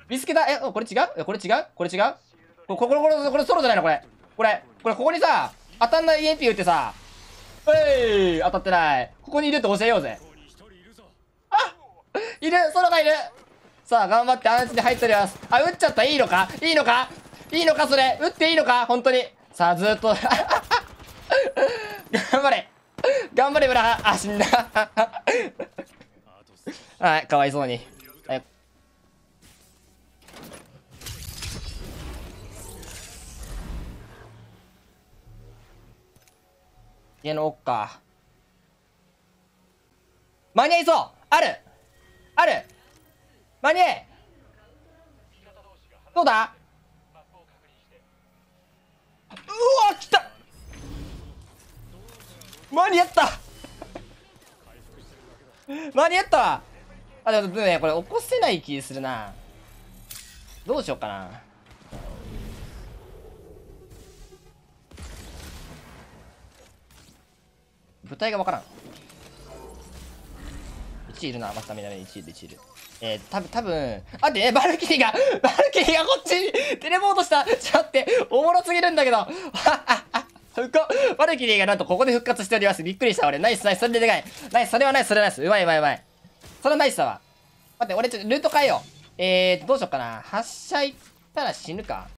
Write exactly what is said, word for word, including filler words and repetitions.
見つけた。え、これ違うえ、これ違うこれ違うこれ、これ、これ、これソロじゃないのこれ。これ、これ、ここにさ、当たんない イーエムピー 打ってさ、えい当たってない。ここにいるって教えようぜ。あいるソロがいるさあ、頑張って安心で入っております。あ、打っちゃった。いいのかいいのかいいのかそれ打っていいのか本当に。さあ、ずーっと。頑張れ頑張れ、ブラハあ、死んだ。はい、かわいそうに。はい。家の奥か。間に合いそうあるある間に合えどうだうわ来た間に合った間に合ったわあ、でもね、これ起こせない気するな。どうしようかな。舞台がわからん。いちいるな、またみんなでいちいる、いちいる。えー、たぶん、たぶん、あって、え、バルキリーが、バルキリーがこっちにテレポートした。ちょっと待って、おもろすぎるんだけど。復活バルキリーがなんとここで復活しております。びっくりした、俺。ナイス、ナイス、それででかい。ナイス、それはナイス、それはナイス。うまい、うまい、うまい。それはナイスだわ。待って、俺ちょっとルート変えよう。えーと、どうしよっかな。発射行ったら死ぬか。